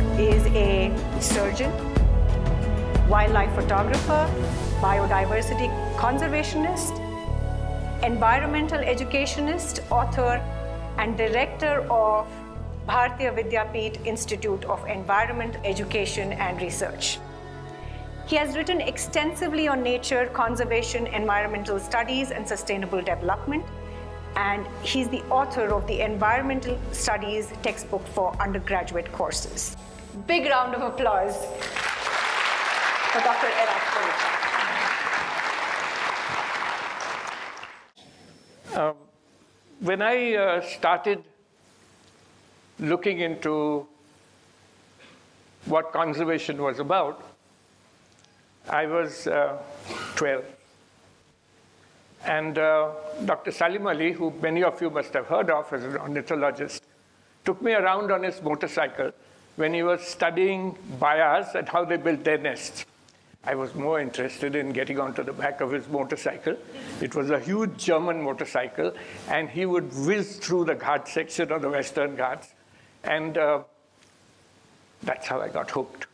is a surgeon, wildlife photographer, biodiversity conservationist, environmental educationist, author, and director of Bharatiya Vidyapeeth Institute of Environment Education and Research. He has written extensively on nature, conservation, environmental studies, and sustainable development, and he's the author of the Environmental Studies textbook for undergraduate courses. Big round of applause for Dr. Erach Bharucha. When I started looking into what conservation was about, I was 12. And Dr. Salim Ali, who many of you must have heard of as an ornithologist, took me around on his motorcycle when he was studying bayas and how they built their nests. I was more interested in getting onto the back of his motorcycle. It was a huge German motorcycle, and he would whiz through the Ghat section of the Western Ghats. And that's how I got hooked.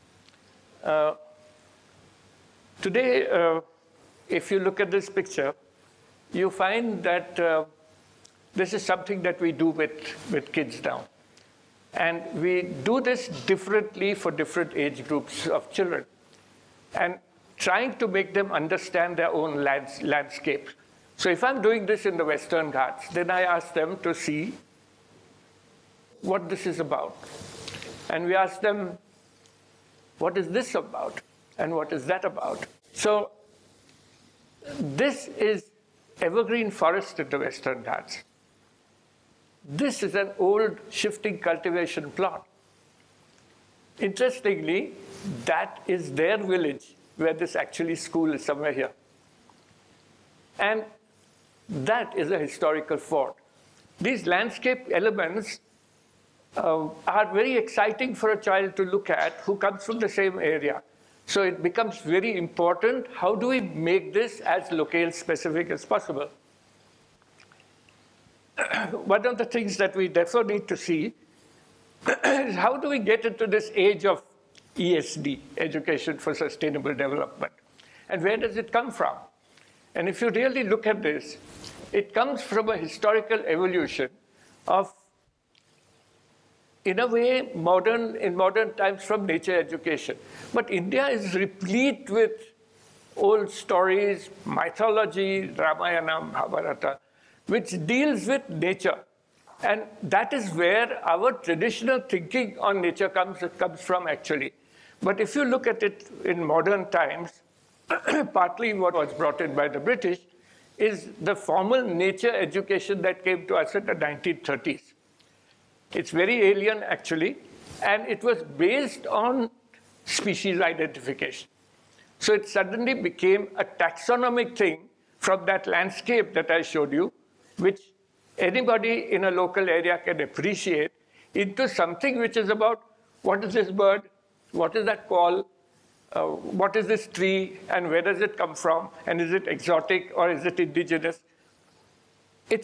Today, if you look at this picture, you find that this is something that we do with kids now. And we do this differently for different age groups of children, and trying to make them understand their own landscape. So if I'm doing this in the Western Ghats, then I ask them to see what this is about. And we ask them, what is this about? And what is that about? So this is evergreen forest in the Western Ghats. This is an old shifting cultivation plot. Interestingly, that is their village where this actually school is somewhere here. And that is a historical fort. These landscape elements are very exciting for a child to look at who comes from the same area. So it becomes very important, how do we make this as locale specific as possible? One of the things that we therefore need to see is how do we get into this age of ESD, Education for Sustainable Development? And where does it come from? And if you really look at this, it comes from a historical evolution of, in a way, in modern times, from nature education. But India is replete with old stories, mythology, Ramayana, Mahabharata, which deals with nature. And that is where our traditional thinking on nature comes from, actually. But if you look at it in modern times, partly what was brought in by the British is the formal nature education that came to us in the 1930s. It's very alien, actually, and it was based on species identification. So it suddenly became a taxonomic thing from that landscape that I showed you, which anybody in a local area can appreciate, into something which is about what is this bird, what is that call, what is this tree, and where does it come from, and is it exotic or is it indigenous? It's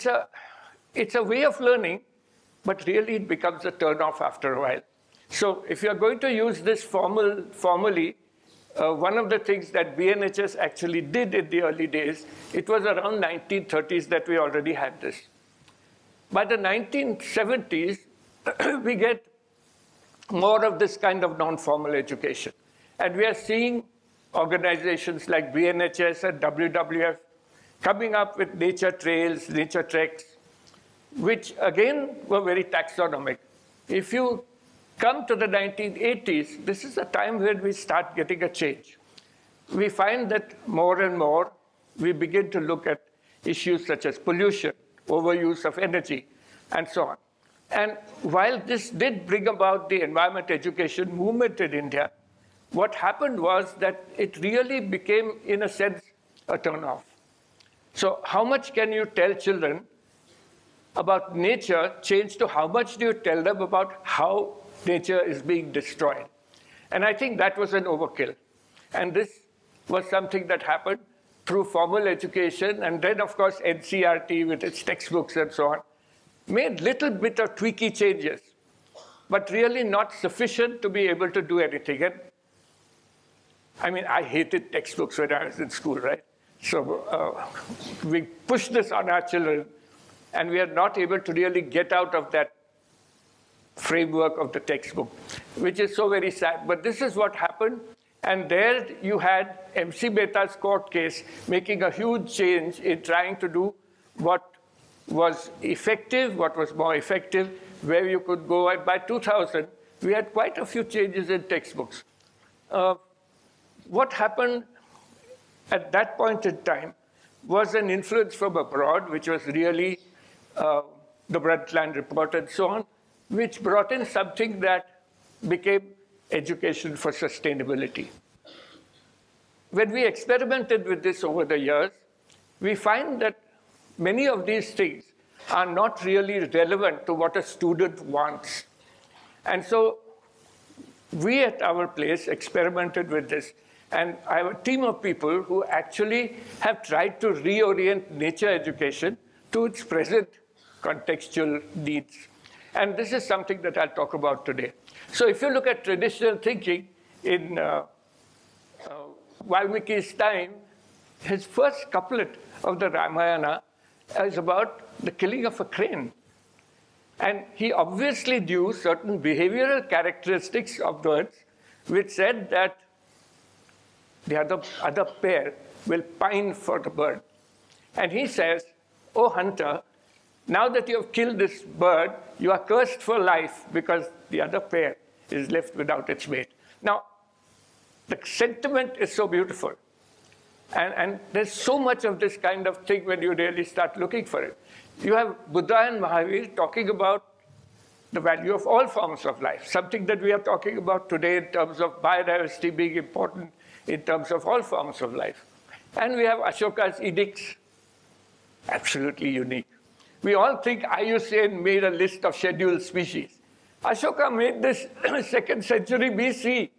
a way of learning, but really it becomes a turn-off after a while. So if you're going to use this formally, one of the things that BNHS actually did in the early days, it was around 1930s that we already had this. By the 1970s, we get more of this kind of non-formal education. And we are seeing organizations like BNHS and WWF coming up with nature trails, nature treks, which again were very taxonomic. If you come to the 1980s, this is a time when we start getting a change. We find that more and more we begin to look at issues such as pollution, overuse of energy, and so on. And while this did bring about the environment education movement in India, what happened was that it really became, in a sense, a turn-off. So how much can you tell children about nature changed to how much do you tell them about how nature is being destroyed? And I think that was an overkill. And this was something that happened through formal education, and then, of course, NCERT with its textbooks and so on, made little bit of tweaky changes. but really not sufficient to be able to do anything. And I mean, I hated textbooks when I was in school, right? So we push this on our children, and we are not able to really get out of that framework of the textbook, which is so very sad. But this is what happened. And there you had MC Mehta's court case making a huge change in trying to do what was effective, what was more effective, where you could go. And by 2000, we had quite a few changes in textbooks. What happened at that point in time was an influence from abroad, which was really the Brundtland Report and so on, which brought in something that became education for sustainability. When we experimented with this over the years, we find that many of these things are not really relevant to what a student wants. And so we at our place experimented with this. And I have a team of people who actually have tried to reorient nature education to its present contextual needs. And this is something that I'll talk about today. So if you look at traditional thinking in Valmiki's time, his first couplet of the Ramayana is about the killing of a crane. And he obviously knew certain behavioral characteristics of birds, which said that the other pair will pine for the bird. And he says, "Oh hunter, now that you have killed this bird, you are cursed for life because the other pair is left without its mate." Now, the sentiment is so beautiful. And there's so much of this kind of thing when you really start looking for it. You have Buddha and Mahavir talking about the value of all forms of life, something that we are talking about today in terms of biodiversity being important in terms of all forms of life. And we have Ashoka's edicts, absolutely unique. We all think IUCN made a list of scheduled species. Ashoka made this 2nd century BC.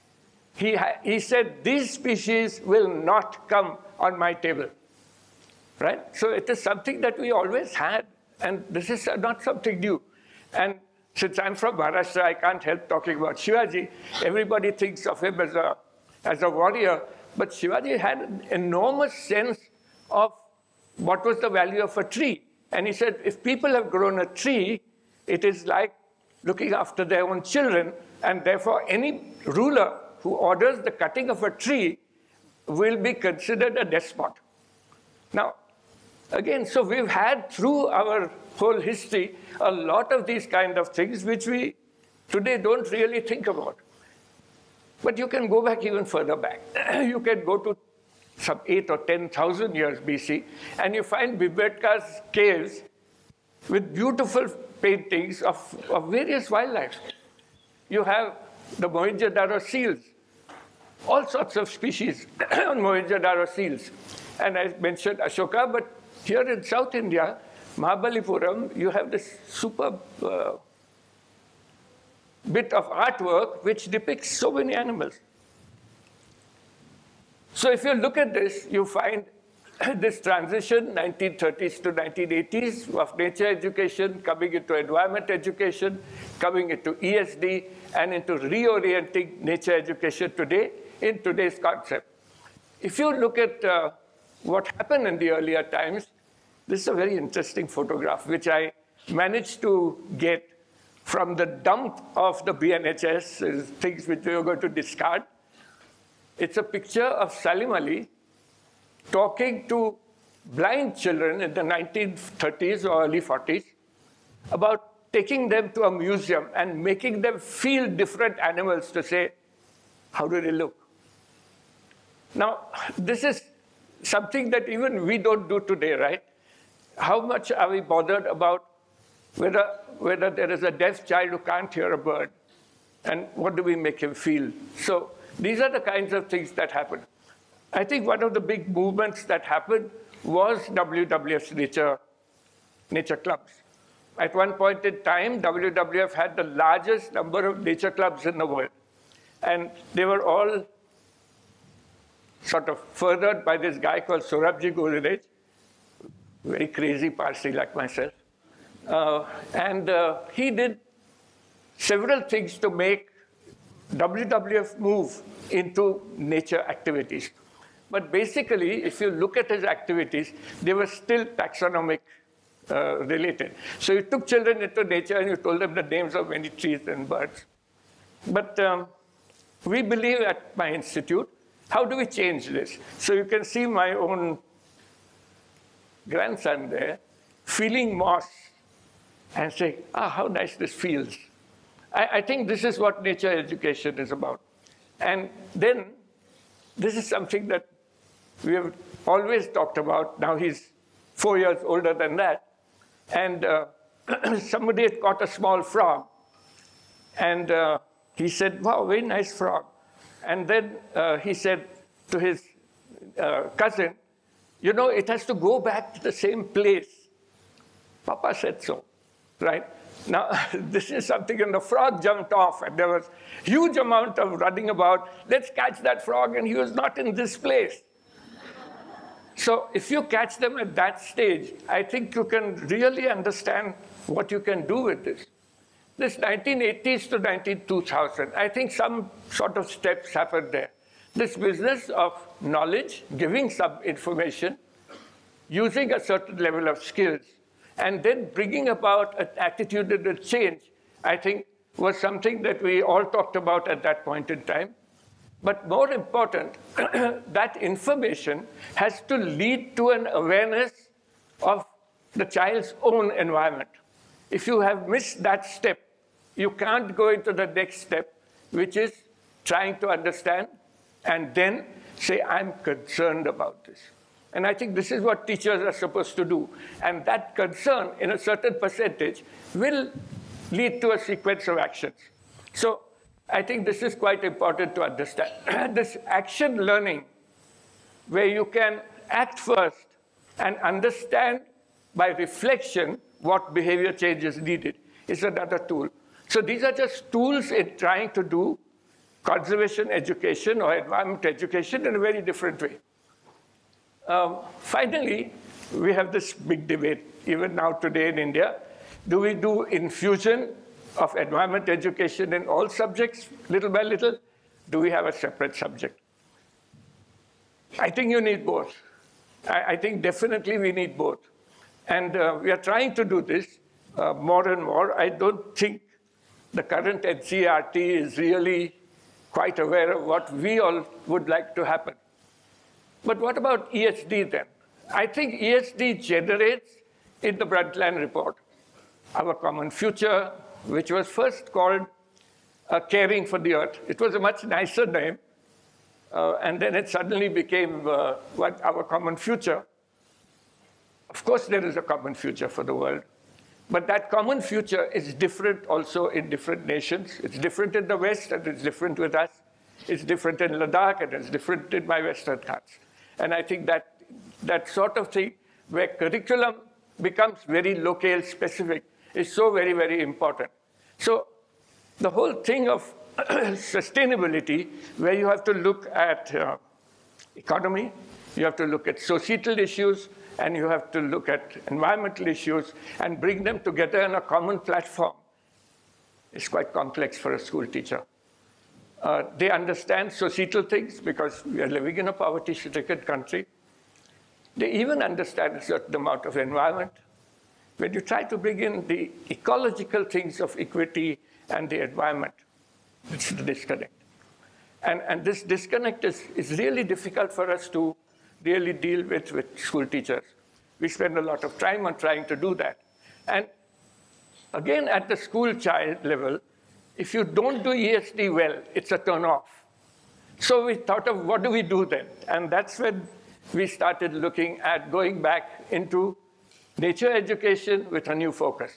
He said, these species will not come on my table, right? So it is something that we always had, and this is not something new. And since I'm from Maharashtra, I can't help talking about Shivaji. Everybody thinks of him as a warrior, but Shivaji had an enormous sense of what was the value of a tree. And he said, if people have grown a tree, it is like looking after their own children, and therefore any ruler who orders the cutting of a tree will be considered a despot. Now, again, so we've had through our whole history a lot of these kind of things which we today don't really think about. But you can go back even further back. You can go to some 8,000 or 10,000 years BC, and you find Bhimbetkara's caves with beautiful paintings of various wildlife. You have the Mohenjo-daro seals, all sorts of species on Mohenjo-daro seals. And I mentioned Ashoka, but here in South India, Mahabalipuram, you have this superb bit of artwork which depicts so many animals. So if you look at this, you find this transition, 1930s to 1980s, of nature education coming into environment education, coming into ESD, and into reorienting nature education today in today's concept. If you look at what happened in the earlier times, this is a very interesting photograph, which I managed to get from the dump of the BNHS, things which we were going to discard. It's a picture of Salim Ali talking to blind children in the 1930s or early 40s about taking them to a museum and making them feel different animals to say, how do they look? Now, this is something that even we don't do today, right? How much are we bothered about whether there is a deaf child who can't hear a bird? And what do we make him feel? So these are the kinds of things that happen. I think one of the big movements that happened was WWF's nature clubs. At one point in time, WWF had the largest number of nature clubs in the world. And they were all sort of furthered by this guy called Sorabji Gorerej, very crazy Parsi like myself. He did several things to make WWF move into nature activities. But basically, if you look at his activities, they were still taxonomic related. So you took children into nature and you told them the names of many trees and birds. But we believe at my institute, how do we change this? So you can see my own grandson there feeling moss and saying, ah, how nice this feels. I think this is what nature education is about. And then this is something that we have always talked about. Now he's 4 years older than that. And somebody had caught a small frog. And he said, wow, very nice frog. And then he said to his cousin, you know, it has to go back to the same place. Papa said so, right? Now, this is something, and the frog jumped off, and there was a huge amount of running about. Let's catch that frog, and he was not in this place. So if you catch them at that stage, I think you can really understand what you can do with this. This 1980s to 2000, I think some sort of steps happened there. This business of knowledge, giving some information, using a certain level of skills, and then bringing about an attitudinal change, I think, was something that we all talked about at that point in time. But more important, that information has to lead to an awareness of the child's own environment. If you have missed that step, you can't go into the next step, which is trying to understand and then say, I'm concerned about this. And I think this is what teachers are supposed to do. And that concern, in a certain percentage, will lead to a sequence of actions. So I think this is quite important to understand. This action learning, where you can act first and understand by reflection what behavior change is needed, is another tool. So these are just tools in trying to do conservation education or environment education in a very different way. Finally, we have this big debate, even now today in India. Do we do infusion of environment education in all subjects, little by little? Do we have a separate subject? I think you need both. I think definitely we need both. And we are trying to do this more and more. I don't think the current NCERT is really quite aware of what we all would like to happen. But what about ESD then? I think ESD generates in the Brundtland report, Our Common Future, which was first called Caring for the Earth. It was a much nicer name, and then it suddenly became Our Common Future. Of course, there is a common future for the world, but that common future is different also in different nations. It's different in the West, and it's different with us. It's different in Ladakh, and it's different in my Western Ghats. And I think that sort of thing, where curriculum becomes very locale specific, is so very, very important. So the whole thing of sustainability, where you have to look at economy, you have to look at societal issues, and you have to look at environmental issues and bring them together in a common platform, is quite complex for a school teacher. They understand societal things because we are living in a poverty-stricken country. They even understand a certain amount of environment. When you try to bring in the ecological things of equity and the environment, it's the disconnect. And this disconnect is really difficult for us to really deal with school teachers. We spend a lot of time on trying to do that. And again, at the school child level, if you don't do ESD well, it's a turn-off. So we thought of what do we do then? And that's when we started looking at going back into nature education with a new focus.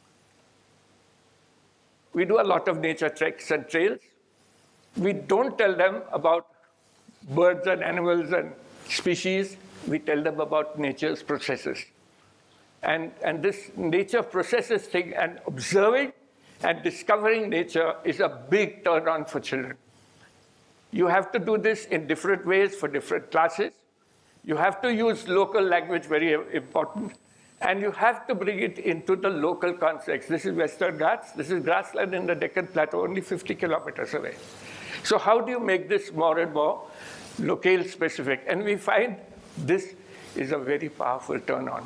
We do a lot of nature treks and trails. We don't tell them about birds and animals and species. We tell them about nature's processes. And this nature processes thing and observing and discovering nature is a big turn-on for children. You have to do this in different ways for different classes. You have to use local language, very important. And you have to bring it into the local context. This is Western Ghats. This is grassland in the Deccan Plateau, only 50 kilometers away. So how do you make this more and more locale specific? And we find this is a very powerful turn-on.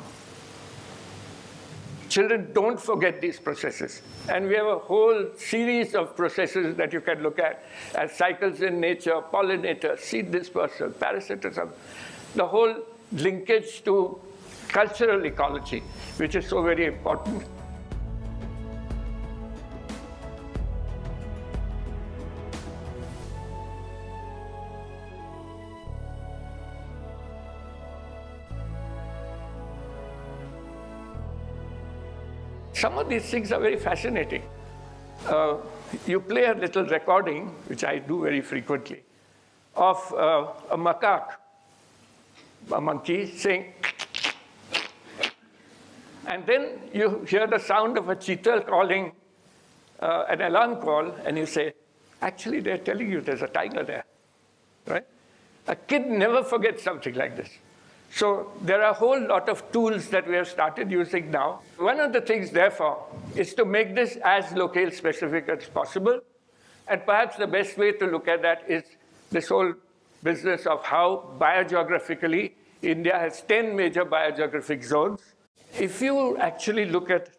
Children don't forget these processes. And we have a whole series of processes that you can look at as cycles in nature, pollinators, seed dispersal, parasitism, the whole linkage to cultural ecology, which is so very important. Some of these things are very fascinating. You play a little recording, which I do very frequently, of a macaque, a monkey, saying, and then you hear the sound of a cheetah calling an alarm call, and you say, actually, they're telling you there's a tiger there, right? A kid never forgets something like this. So there are a whole lot of tools that we have started using now. One of the things, therefore, is to make this as locale specific as possible. And perhaps the best way to look at that is this whole business of how biogeographically India has 10 major biogeographic zones. If you actually look at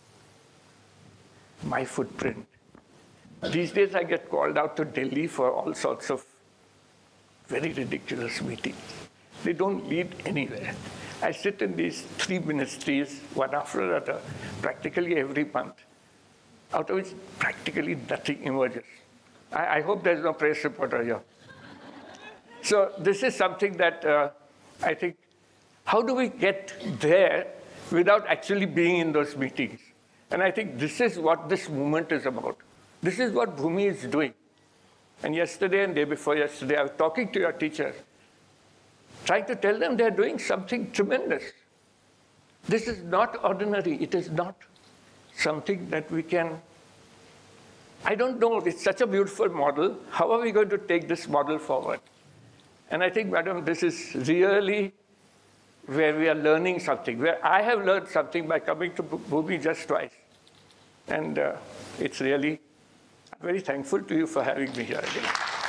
my footprint, these days I get called out to Delhi for all sorts of very ridiculous meetings. They don't lead anywhere. I sit in these 3 ministries, one after another, practically every month, out of which practically nothing emerges. I hope there's no press reporter here. So this is something that I think, how do we get there without actually being in those meetings? And I think this is what this movement is about. This is what Bhoomi is doing. And yesterday and day before yesterday, I was talking to your teachers, trying to tell them they're doing something tremendous. This is not ordinary. It is not something that we can, I don't know, it's such a beautiful model. How are we going to take this model forward? And I think, madam, this is really where we are learning something, where I have learned something by coming to Bhoomi just twice. And it's really, I'm very thankful to you for having me here again.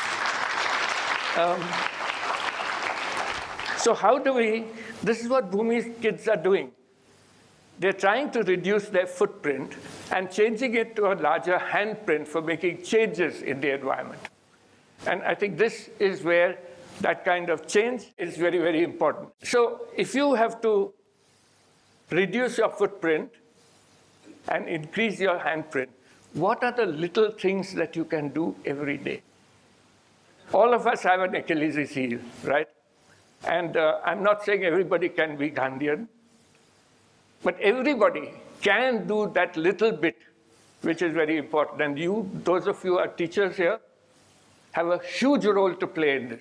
So how do we, this is what Bhoomi's kids are doing. They're trying to reduce their footprint and changing it to a larger handprint for making changes in the environment. And I think this is where that kind of change is very, very important. So if you have to reduce your footprint and increase your handprint, what are the little things that you can do every day? All of us have an Achilles heel, right? And I'm not saying everybody can be Gandhian, but everybody can do that little bit, which is very important. And you, those of you who are teachers here, have a huge role to play in this.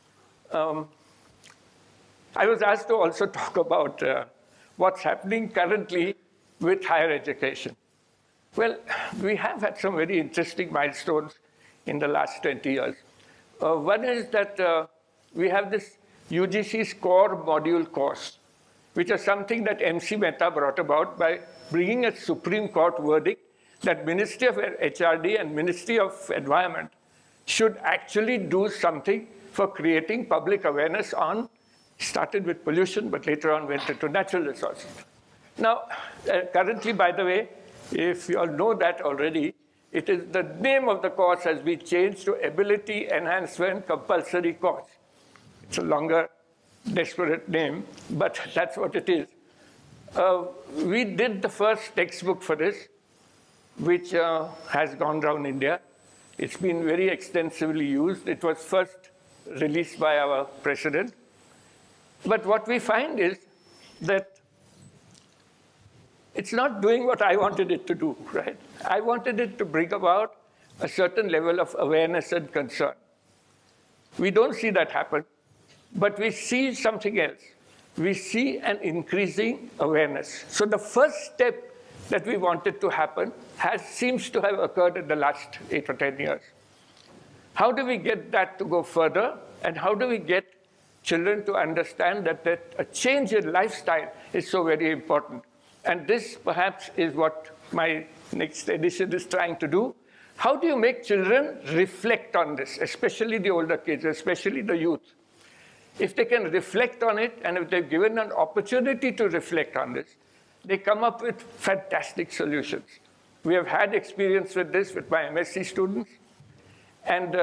I was asked to also talk about what's happening currently with higher education. Well, we have had some very interesting milestones in the last 20 years. One is that we have this UGC's core module course, which is something that MC Mehta brought about by bringing a Supreme Court verdict that Ministry of HRD and Ministry of Environment should actually do something for creating public awareness on, started with pollution, but later on went into natural resources. Now, currently, by the way, if you all know that already, it is the name of the course has been changed to Ability Enhancement Compulsory Course. It's a longer, desperate name, but that's what it is. We did the first textbook for this, which has gone around India. It's been very extensively used. It was first released by our president. But what we find is that it's not doing what I wanted it to do, right? I wanted it to bring about a certain level of awareness and concern. We don't see that happen, but we see something else. We see an increasing awareness. So the first step that we wanted to happen seems to have occurred in the last 8 or 10 years. How do we get that to go further? And how do we get children to understand that a change in lifestyle is so very important. And this perhaps is what my next edition is trying to do. How do you make children reflect on this, especially the older kids, especially the youth? If they can reflect on it, and if they're given an opportunity to reflect on this, they come up with fantastic solutions. We have had experience with this with my MSc students. And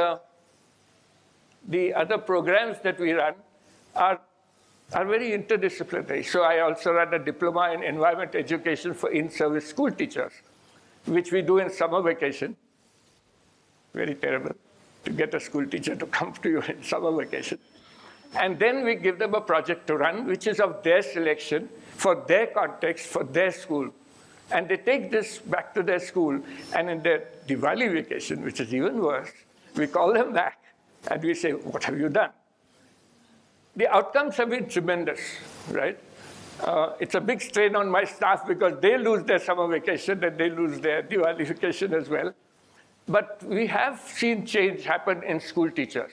the other programs that we run are very interdisciplinary. So I also run a diploma in environment education for in-service school teachers, which we do in summer vacation. Very terrible to get a school teacher to come to you in summer vacation. And then we give them a project to run, which is of their selection, for their context, for their school. And they take this back to their school, and in their Diwali vacation, which is even worse, we call them back, and we say, what have you done? The outcomes have been tremendous, right? It's a big strain on my staff because they lose their summer vacation and they lose their Diwali vacation as well. But we have seen change happen in school teachers.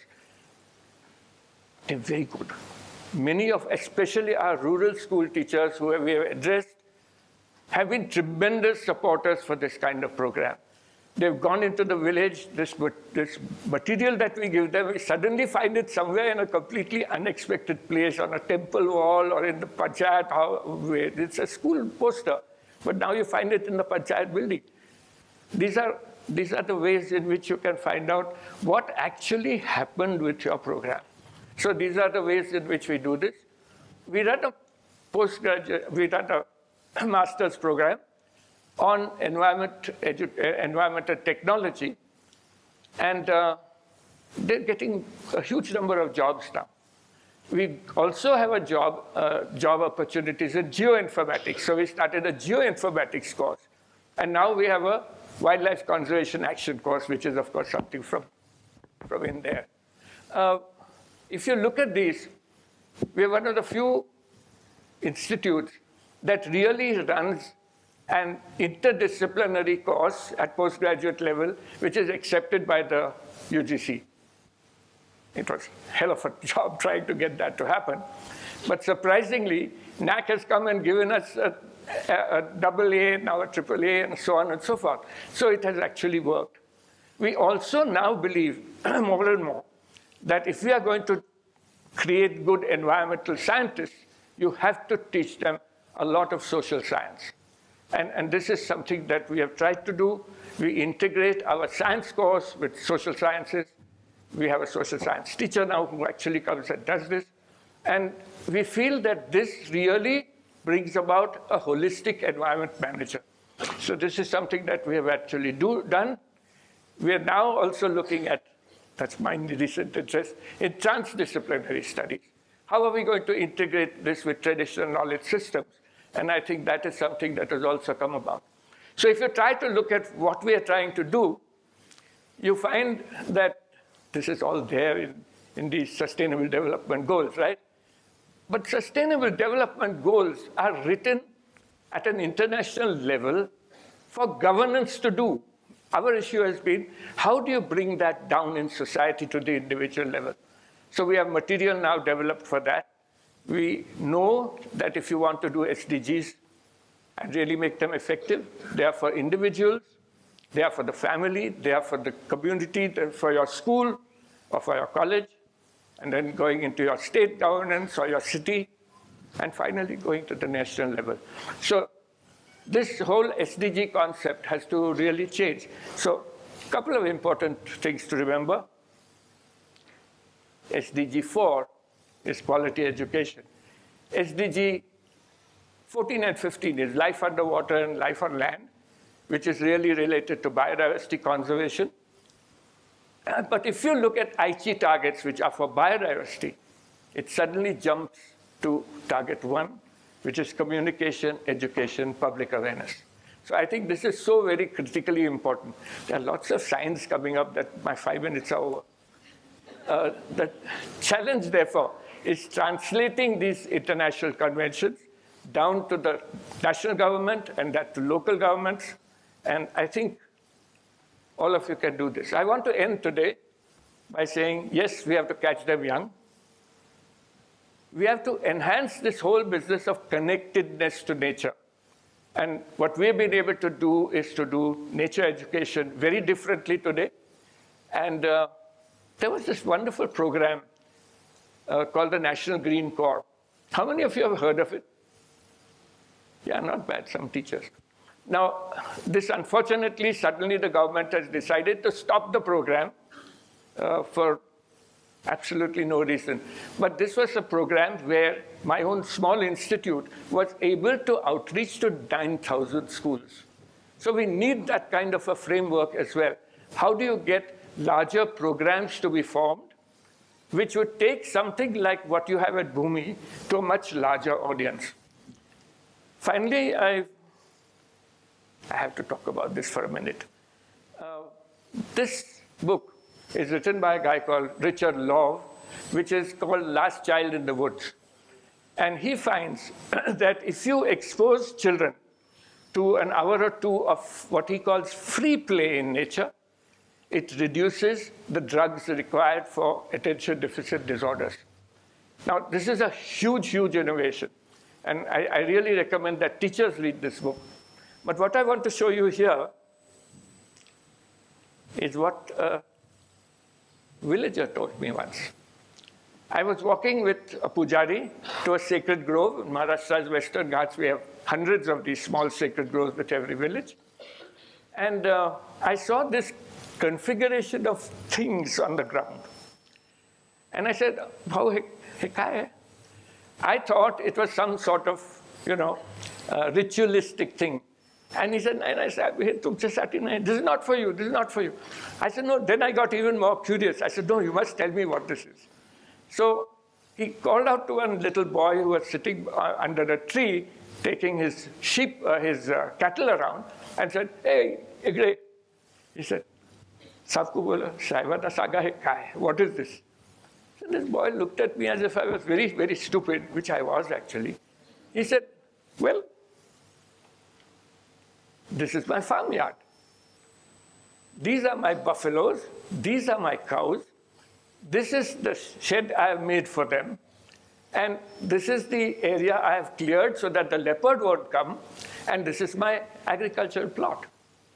They're very good. Many of, especially our rural school teachers who we have addressed, have been tremendous supporters for this kind of program. They've gone into the village, this material that we give them, we suddenly find it somewhere in a completely unexpected place, on a temple wall or in the panchayat. It's a school poster, but now you find it in the panchayat building. These are the ways in which you can find out what actually happened with your program. So these are the ways in which we do this. We run a postgraduate, we run a master's program on environmental technology, and they're getting a huge number of jobs now. We also have job opportunities in geoinformatics. So we started a geoinformatics course, and now we have a wildlife conservation action course, which is, of course, something from in there. If you look at these, we're one of the few institutes that really runs an interdisciplinary course at postgraduate level, which is accepted by the UGC. It was a hell of a job trying to get that to happen. But surprisingly, NAC has come and given us a AA, now a AAA, and so on and so forth. So it has actually worked. We also now believe more and more that if we are going to create good environmental scientists, you have to teach them a lot of social science. And this is something that we have tried to do. We integrate our science course with social sciences. We have a social science teacher now who actually comes and does this. And we feel that this really brings about a holistic environment manager. So this is something that we have actually done. We are now also looking at, that's my recent interest, in transdisciplinary studies. How are we going to integrate this with traditional knowledge systems? And I think that is something that has also come about. So if you try to look at what we are trying to do, you find that this is all there in these sustainable development goals, right? But sustainable development goals are written at an international level for governance to do. Our issue has been, how do you bring that down in society to the individual level? So we have material now developed for that. We know that if you want to do SDGs and really make them effective, they are for individuals, they are for the family, they are for the community, they're for your school or for your college, and then going into your state governance or your city, and finally going to the national level. So this whole SDG concept has to really change. So a couple of important things to remember. SDG 4 is quality education. SDG 14 and 15 is life underwater and life on land, which is really related to biodiversity conservation. But if you look at Aichi targets, which are for biodiversity, it suddenly jumps to target 1, which is communication, education, public awareness. So I think this is so very critically important. There are lots of science coming up that my 5 minutes are over. The challenge, therefore, is translating these international conventions down to the national government and that to local governments. And I think all of you can do this. I want to end today by saying, yes, we have to catch them young. we have to enhance this whole business of connectedness to nature. And what we've been able to do is to do nature education very differently today. And there was this wonderful program called the National Green Corps. How many of you have heard of it? Yeah, not bad, some teachers. Now, this unfortunately, suddenly the government has decided to stop the program for absolutely no reason. But this was a program where my own small institute was able to outreach to 9,000 schools. So we need that kind of a framework as well. How do you get larger programs to be formed, which would take something like what you have at Bhoomi to a much larger audience? Finally, I have to talk about this for a minute. This book is written by a guy called Richard Love, which is called Last Child in the Woods. And he finds that if you expose children to an hour or two of what he calls free play in nature, it reduces the drugs required for attention deficit disorders. Now, this is a huge, huge innovation. And I really recommend that teachers read this book. But what I want to show you here is what a villager told me once. I was walking with a pujari to a sacred grove. In Maharashtra's Western Ghats, we have hundreds of these small sacred groves at every village. And I saw this configuration of things on the ground. And I said, "How hekaya?" I thought it was some sort of, ritualistic thing. And he said, and I said, "This is not for you, this is not for you." I said, "No." Then I got even more curious. I said, "No, you must tell me what this is." So he called out to one little boy who was sitting under a tree, taking his cattle around, and said, "Hey, Igre." He said, "Sabko bola, Saivata saga hai kai? What is this?" And this boy looked at me as if I was very, very stupid, which I was actually. He said, "Well, this is my farmyard. These are my buffaloes. These are my cows. This is the shed I have made for them. And this is the area I have cleared so that the leopard won't come. And this is my agricultural plot."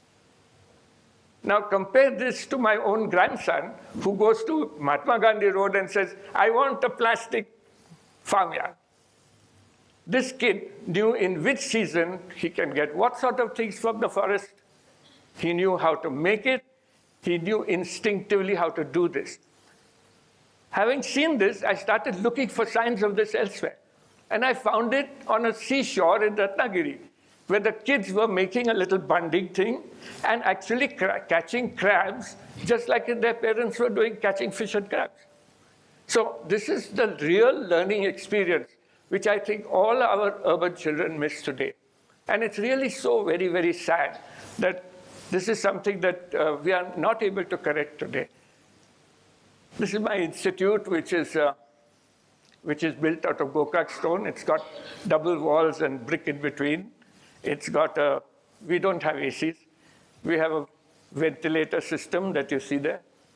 Now compare this to my own grandson who goes to Mahatma Gandhi Road and says, "I want a plastic farmyard." This kid knew in which season he can get what sort of things from the forest. He knew how to make it. He knew instinctively how to do this. Having seen this, I started looking for signs of this elsewhere. And I found it on a seashore in Ratnagiri, where the kids were making a little bunding thing and actually catching crabs, just like their parents were doing, catching fish and crabs. So this is the real learning experience, which I think all our urban children miss today. And it's really so very, very sad that this is something that we are not able to correct today. This is my institute, which is built out of Gokak stone. It's got double walls and brick in between. It's got we don't have ACs. We have a ventilator system that you see there.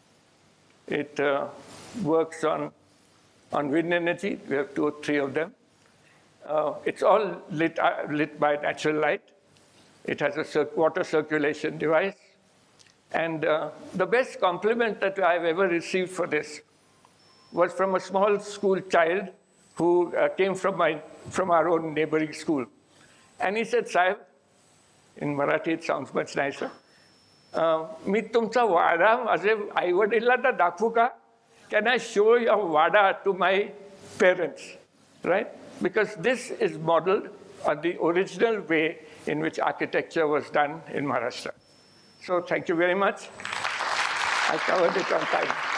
It works on wind energy. We have 2 or 3 of them. It's all lit by natural light. It has a water circulation device. And the best compliment that I've ever received for this was from a small school child who came from our own neighboring school. And he said, "Sahib," in Marathi it sounds much nicer, "मी तुमचा वाडा माझे आई-वडिलांना दाखवू का? Can I show your wada to my parents?" Right? Because this is modeled on the original way in which architecture was done in Maharashtra. So thank you very much. I covered it on time.